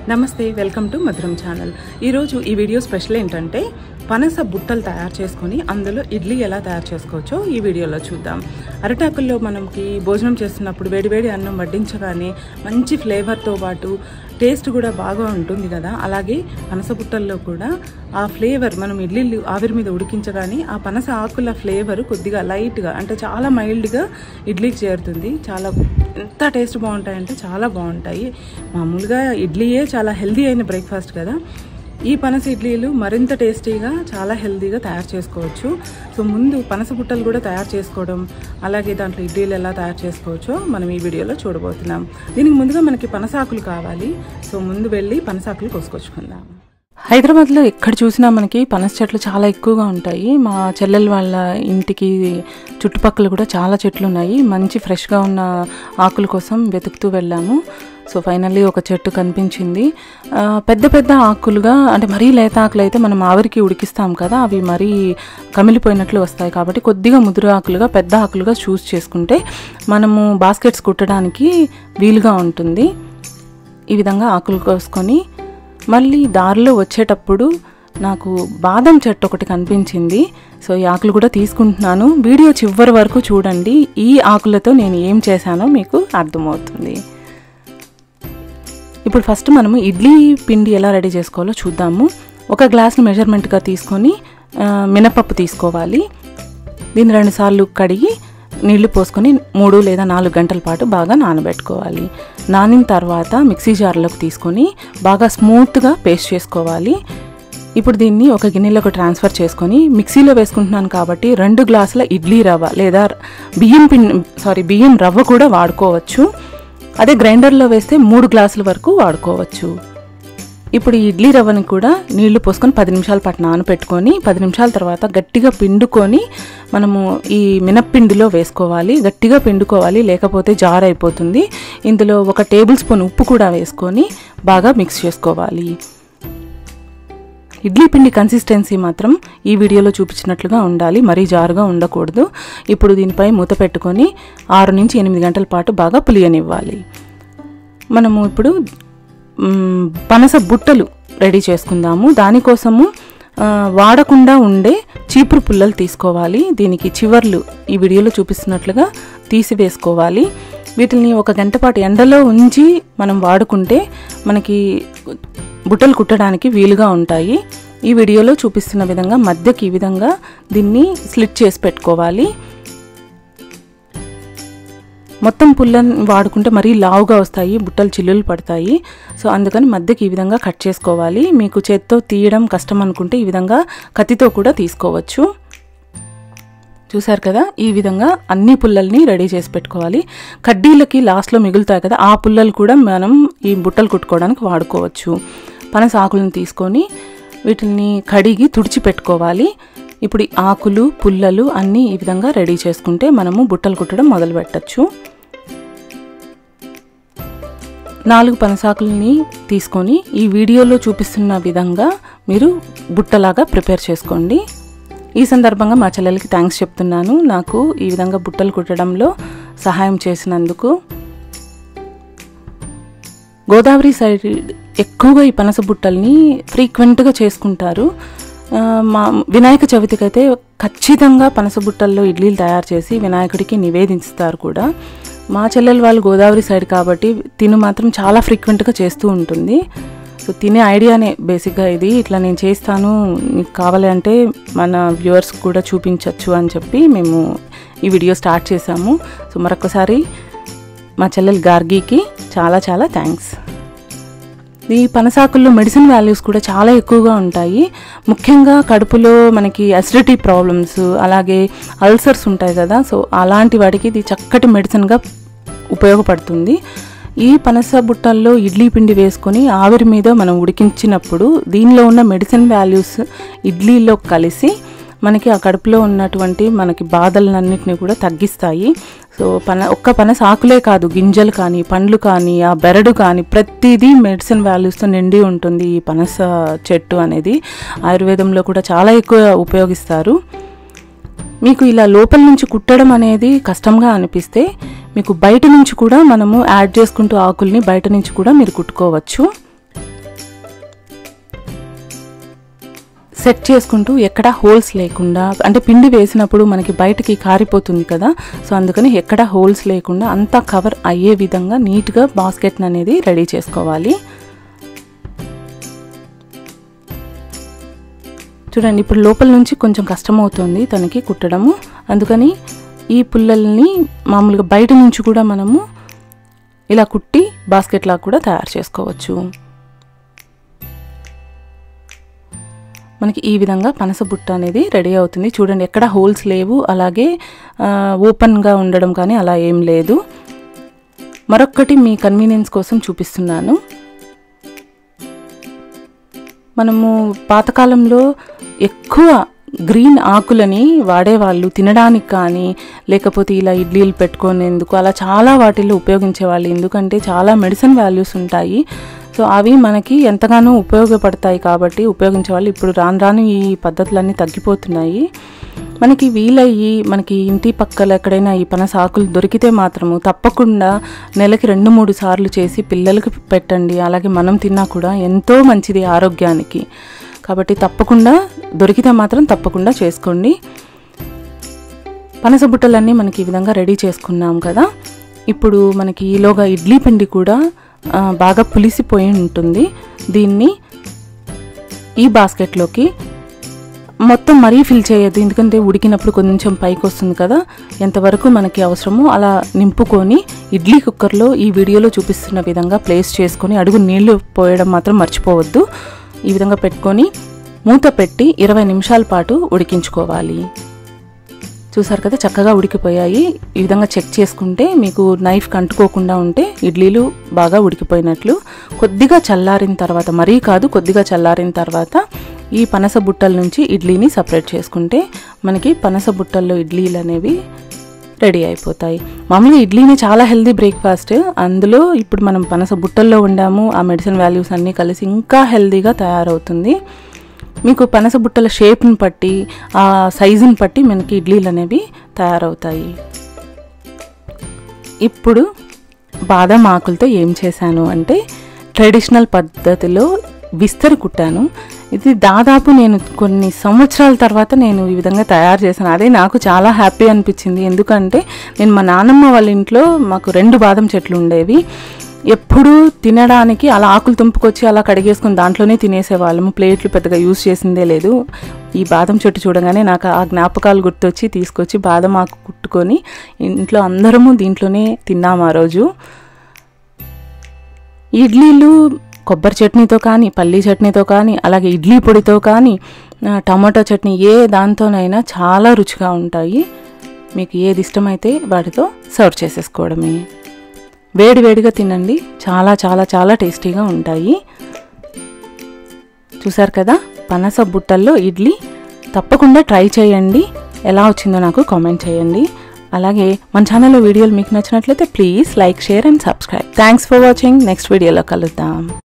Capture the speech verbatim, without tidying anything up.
నమస్తే, welcome to మధురం channel. ఈరోజు ఈ వీడియో స్పెషల్ ఏంటంటే పనస బుట్టలు తయారు చేసుకొని అందులో ఇడ్లీ ఎలా తయారు చేసుకోవచ్చో ఈ వీడియోలో చూద్దాం. అరిటాకుల్లో మనకి భోజనం చేస్తున్నప్పుడు వేడివేడి అన్నం వడ్డించగానే మంచి ఫ్లేవర్తో పాటు టేస్ట్ కూడా బాగా ఉంటుంది కదా. అలాగే పనస బుట్టల్లో కూడా ఆ ఫ్లేవర్ మనం ఇడ్లీలు ఆవిరి మీద ఉడికించగానే ఆ పనస ఆకుల ఫ్లేవర్ కొద్దిగా లైట్గా అంటే చాలా మైల్డ్గా ఇడ్లీకి చేరుతుంది. చాలా ఎంత టేస్ట్ బాగుంటాయంటే చాలా బాగుంటాయి. మామూలుగా ఇడ్లీయే చాలా హెల్దీ అయిన బ్రేక్ఫాస్ట్ కదా. ఈ పనస ఇడ్లీలు మరింత టేస్టీగా చాలా హెల్తీగా తయారు చేసుకోవచ్చు. సో ముందు పనస బుట్టలు కూడా తయారు చేసుకోవడం, అలాగే దాంట్లో ఇడ్లీలు ఎలా తయారు చేసుకోవచ్చో మనం ఈ వీడియోలో చూడబోతున్నాం. దీనికి ముందుగా మనకి పనసాకులు కావాలి. సో ముందు వెళ్ళి పనసాకులు కోసుకొచ్చుకుందాం. హైదరాబాద్లో ఎక్కడ చూసినా మనకి పనస చెట్లు చాలా ఎక్కువగా ఉంటాయి. మా చెల్లెల వాళ్ళ ఇంటికి చుట్టుపక్కల కూడా చాలా చెట్లు ఉన్నాయి. మంచి ఫ్రెష్గా ఉన్న ఆకుల కోసం వెతుకుతూ వెళ్ళాము. సో ఫైనల్లీ ఒక చెట్టు కనిపించింది. పెద్ద పెద్ద ఆకులుగా అంటే మరీ లేత ఆకులు అయితే మనం ఆవిరికి ఉడికిస్తాం కదా, అవి మరీ కమిలిపోయినట్లు వస్తాయి. కాబట్టి కొద్దిగా ముదురు ఆకులుగా పెద్ద ఆకులుగా చూస్ చేసుకుంటే మనము బాస్కెట్స్ కుట్టడానికి వీలుగా ఉంటుంది. ఈ విధంగా ఆకులు కోసుకొని మళ్ళీ దారిలో వచ్చేటప్పుడు నాకు బాదం చెట్టు ఒకటి కనిపించింది. సో ఈ ఆకులు కూడా తీసుకుంటున్నాను. వీడియో చివరి వరకు చూడండి. ఈ ఆకులతో నేను ఏం చేశానో మీకు అర్థమవుతుంది. ఇప్పుడు ఫస్ట్ మనము ఇడ్లీ పిండి ఎలా రెడీ చేసుకోవాలో చూద్దాము. ఒక గ్లాస్ని మెజర్మెంట్గా తీసుకొని మినపప్పు తీసుకోవాలి. దీన్ని రెండు సార్లు కడిగి నీళ్లు పోసుకొని మూడు లేదా నాలుగు గంటల పాటు బాగా నానబెట్టుకోవాలి. నానిన తర్వాత మిక్సీ జార్లోకి తీసుకొని బాగా స్మూత్గా పేస్ట్ చేసుకోవాలి. ఇప్పుడు దీన్ని ఒక గిన్నెలోకి ట్రాన్స్ఫర్ చేసుకొని మిక్సీలో వేసుకుంటున్నాను కాబట్టి రెండు గ్లాసుల ఇడ్లీ రవ్వ లేదా బియ్యం పిండి సారీ బియ్యం రవ్వ కూడా వాడుకోవచ్చు. అదే గ్రైండర్లో వేస్తే మూడు గ్లాసుల వరకు వాడుకోవచ్చు. ఇప్పుడు ఈ ఇడ్లీ రవ్వని కూడా నీళ్లు పోసుకొని పది నిమిషాల పాటు నానబెట్టుకొని పది నిమిషాల తర్వాత గట్టిగా పిండుకొని మనము ఈ మినప్పిండిలో వేసుకోవాలి. గట్టిగా పిండుకోవాలి, లేకపోతే జార్ అయిపోతుంది. ఇందులో ఒక టేబుల్ స్పూన్ ఉప్పు కూడా వేసుకొని బాగా మిక్స్ చేసుకోవాలి. ఇడ్లీ పిండి కన్సిస్టెన్సీ మాత్రం ఈ వీడియోలో చూపించినట్లుగా ఉండాలి, మరీ జారుగా ఉండకూడదు. ఇప్పుడు దీనిపై మూత పెట్టుకొని ఆరు నుంచి ఎనిమిది గంటల పాటు బాగా పులియనివ్వాలి. మనము ఇప్పుడు పనస బుట్టలు రెడీ చేసుకుందాము. దానికోసము వాడకుండా ఉండే చీపురు పుల్లలు తీసుకోవాలి. దీనికి చివర్లు ఈ వీడియోలో చూపిస్తున్నట్లుగా తీసివేసుకోవాలి. వీటిని ఒక గంట పాటు ఎండలో ఉంచి మనం వాడుకుంటే మనకి బుట్టలు కుట్టడానికి వీలుగా ఉంటాయి. ఈ వీడియోలో చూపిస్తున్న విధంగా మధ్యకి ఈ విధంగా దీన్ని స్లిట్ చేసి పెట్టుకోవాలి. మొత్తం పుల్లని వాడుకుంటే మరీ లావుగా వస్తాయి, బుట్టలు చిల్లులు పడతాయి. సో అందుకని మధ్యకి ఈ విధంగా కట్ చేసుకోవాలి. మీకు చేత్తో తీయడం కష్టం అనుకుంటే ఈ విధంగా కత్తితో కూడా తీసుకోవచ్చు. చూసారు కదా, ఈ విధంగా అన్ని పుల్లల్ని రెడీ చేసి పెట్టుకోవాలి. కడ్డీలకి లాస్ట్లో మిగులుతాయి కదా, ఆ పుల్లలు కూడా మనం ఈ బుట్టలు కుట్టుకోవడానికి వాడుకోవచ్చు. పనస ఆకులను తీసుకొని వీటిని కడిగి తుడిచి పెట్టుకోవాలి. ఇప్పుడు ఈ ఆకులు పుల్లలు అన్నీ ఈ విధంగా రెడీ చేసుకుంటే మనము బుట్టలు కుట్టడం మొదలు పెట్టచ్చు. నాలుగు పనసాకుల్ని తీసుకొని ఈ వీడియోలో చూపిస్తున్న విధంగా మీరు బుట్టలాగా ప్రిపేర్ చేసుకోండి. ఈ సందర్భంగా మా చెల్లెలకి థ్యాంక్స్ చెప్తున్నాను, నాకు ఈ విధంగా బుట్టలు కుట్టడంలో సహాయం చేసినందుకు. గోదావరి సైడ్ ఎక్కువగా ఈ పనస బుట్టల్ని ఫ్రీక్వెంట్గా చేసుకుంటారు. మా వినాయక చవితికి అయితే ఖచ్చితంగా పనస బుట్టల్లో ఇడ్లీలు తయారు చేసి వినాయకుడికి నివేదిస్తారు కూడా. మా చెల్లెలు వాళ్ళు గోదావరి సైడ్ కాబట్టి తిను మాత్రం చాలా ఫ్రీక్వెంట్గా చేస్తూ ఉంటుంది. సో తినే ఐడియానే బేసిక్గా ఇది. ఇట్లా నేను చేస్తాను, మీకు కావాలి అంటే మన వ్యూవర్స్ కూడా చూపించవచ్చు అని చెప్పి మేము ఈ వీడియో స్టార్ట్ చేసాము. సో మరొకసారి మా చెల్లెలు గార్గీకి చాలా చాలా థ్యాంక్స్. ఈ పనసాకుల్లో మెడిసిన్ వాల్యూస్ కూడా చాలా ఎక్కువగా ఉంటాయి. ముఖ్యంగా కడుపులో మనకి అసిడిటీ ప్రాబ్లమ్స్, అలాగే అల్సర్స్ ఉంటాయి కదా, సో అలాంటి వాటికి ఇది చక్కటి మెడిసిన్గా ఉపయోగపడుతుంది. ఈ పనస బుట్టల్లో ఇడ్లీ పిండి వేసుకొని ఆవిరి మీద మనం ఉడికించినప్పుడు దీనిలో ఉన్న మెడిసిన్ వాల్యూస్ ఇడ్లీలో కలిసి మనకి ఆ కడుపులో ఉన్నటువంటి మనకి బాధలన్నింటినీ కూడా తగ్గిస్తాయి. సో పన ఒక్క పనస ఆకులే కాదు, గింజలు కానీ పండ్లు కానీ ఆ బెరడు కానీ ప్రతిదీ మెడిసిన్ వాల్యూస్తో నిండి ఉంటుంది. ఈ పనస చెట్టు అనేది ఆయుర్వేదంలో కూడా చాలా ఎక్కువ ఉపయోగిస్తారు. మీకు ఇలా లోపల నుంచి కుట్టడం అనేది కష్టంగా అనిపిస్తే మీకు బయట నుంచి కూడా మనము యాడ్ చేసుకుంటూ ఆకుల్ని బయట నుంచి కూడా మీరు కుట్టుకోవచ్చు. సెట్ చేసుకుంటూ ఎక్కడ హోల్స్ లేకుండా, అంటే పిండి వేసినప్పుడు మనకి బయటకి కారిపోతుంది కదా, సో అందుకని ఎక్కడ హోల్స్ లేకుండా అంతా కవర్ అయ్యే విధంగా నీట్గా బాస్కెట్ అనేది రెడీ చేసుకోవాలి. చూడండి, ఇప్పుడు లోపల నుంచి కొంచెం కష్టమవుతుంది తనకి కుట్టడము, అందుకని ఈ పుల్లల్ని మామూలుగా బయట నుంచి కూడా మనము ఇలా కుట్టి బాస్కెట్ లాగా కూడా తయారు చేసుకోవచ్చు. మనకి ఈ విధంగా పనస బుట్ట అనేది రెడీ అవుతుంది. చూడండి, ఎక్కడ హోల్స్ లేవు, అలాగే ఓపెన్గా ఉండడం కానీ అలా ఏం లేదు. మరొక్కటి మీ కన్వీనియన్స్ కోసం చూపిస్తున్నాను. మనము పాతకాలంలో ఎక్కువ గ్రీన్ ఆకులని వాడేవాళ్ళు తినడానికి కానీ, లేకపోతే ఇలా ఇడ్లీలు పెట్టుకునేందుకు అలా చాలా వాటిల్లో ఉపయోగించేవాళ్ళు. ఎందుకంటే చాలా మెడిసిన్ వాల్యూస్ ఉంటాయి, సో అవి మనకి ఎంతగానో ఉపయోగపడతాయి కాబట్టి ఉపయోగించేవాళ్ళు. ఇప్పుడు రాను రాను ఈ పద్ధతులన్నీ తగ్గిపోతున్నాయి. మనకి వీలయ్యి మనకి ఇంటి పక్కల ఎక్కడైనా ఈ పనస ఆకులు దొరికితే మాత్రము తప్పకుండా నెలకి రెండు మూడు సార్లు చేసి పిల్లలకి పెట్టండి. అలాగే మనం తిన్నా కూడా ఎంతో మంచిది ఆరోగ్యానికి. కాబట్టి తప్పకుండా దొరికితే మాత్రం తప్పకుండా చేసుకోండి. పనస బుట్టలన్నీ మనకి ఈ విధంగా రెడీ చేసుకున్నాం కదా. ఇప్పుడు మనకి ఈలోగా ఇడ్లీ పిండి కూడా బాగా పులిసిపోయి ఉంటుంది. దీన్ని ఈ బాస్కెట్లోకి మొత్తం మరీ ఫిల్ చేయొద్దు, ఎందుకంటే ఉడికినప్పుడు కొంచెం పైకి వస్తుంది కదా. ఎంతవరకు మనకి అవసరమో అలా నింపుకొని ఇడ్లీ కుక్కర్లో ఈ వీడియోలో చూపిస్తున్న విధంగా ప్లేస్ చేసుకొని అడుగు నీళ్లు పోయడం మాత్రం మర్చిపోవద్దు. ఈ విధంగా పెట్టుకొని మూత పెట్టి ఇరవై నిమిషాల పాటు ఉడికించుకోవాలి. చూసారు కదా, చక్కగా ఉడికిపోయాయి. ఈ విధంగా చెక్ చేసుకుంటే మీకు నైఫ్ కంటుకోకుండా ఉంటే ఇడ్లీలు బాగా ఉడికిపోయినట్లు. కొద్దిగా చల్లారిన తర్వాత, మరీ కాదు కొద్దిగా చల్లారిన తర్వాత ఈ పనస బుట్టల నుంచి ఇడ్లీని సపరేట్ చేసుకుంటే మనకి పనస బుట్టల్లో ఇడ్లీలు అనేవి రెడీ అయిపోతాయి. మామూలుగా ఇడ్లీని చాలా హెల్దీ బ్రేక్ఫాస్ట్, అందులో ఇప్పుడు మనం పనస బుట్టల్లో వండాము, ఆ మెడిసిన్ వాల్యూస్ అన్నీ కలిసి ఇంకా హెల్దీగా తయారవుతుంది. మీకు పనస బుట్టల షేప్ని బట్టి, ఆ సైజుని బట్టి మనకి ఇడ్లీలు అనేవి తయారవుతాయి. ఇప్పుడు బాదం ఆకులతో ఏం చేశాను అంటే ట్రెడిషనల్ పద్ధతిలో విస్తరి కుట్టాను. ఇది దాదాపు నేను కొన్ని సంవత్సరాల తర్వాత నేను ఈ విధంగా తయారు చేశాను. అదే నాకు చాలా హ్యాపీ అనిపించింది. ఎందుకంటే నేను మా నాన్నమ్మ వాళ్ళ ఇంట్లో మాకు రెండు బాదం చెట్లు ఉండేవి. ఎప్పుడు తినడానికి అలా ఆకులు తుంపుకొచ్చి అలా కడిగేసుకుని దాంట్లోనే తినేసేవాళ్ళము. ప్లేట్లు పెద్దగా యూజ్ చేసిందే లేదు. ఈ బాదం చెట్టు చూడగానే నాకు ఆ జ్ఞాపకాలు గుర్తొచ్చి తీసుకొచ్చి బాదం ఆకు కుట్టుకొని ఇంట్లో అందరము దీంట్లోనే తిన్నాము ఆ రోజు. ఇడ్లీలు కొబ్బరి చట్నీతో కానీ, పల్లీ చట్నీతో కానీ, అలాగే ఇడ్లీ పొడితో కానీ, టమాటో చట్నీ ఏ దాంతోనైనా చాలా రుచిగా ఉంటాయి. మీకు ఏది ఇష్టమైతే వాటితో సర్వ్ చేసేసుకోవడమే. వేడి వేడిగా తినండి, చాలా చాలా చాలా టేస్టీగా ఉంటాయి. చూసారు కదా, పనస బుట్టల్లో ఇడ్లీ తప్పకుండా ట్రై చేయండి. ఎలా వచ్చిందో నాకు కామెంట్ చేయండి. అలాగే మన ఛానల్లో వీడియోలు మీకు నచ్చినట్లయితే please like, share and subscribe. Thanks for watching. Next వీడియోలో కలుద్దాం.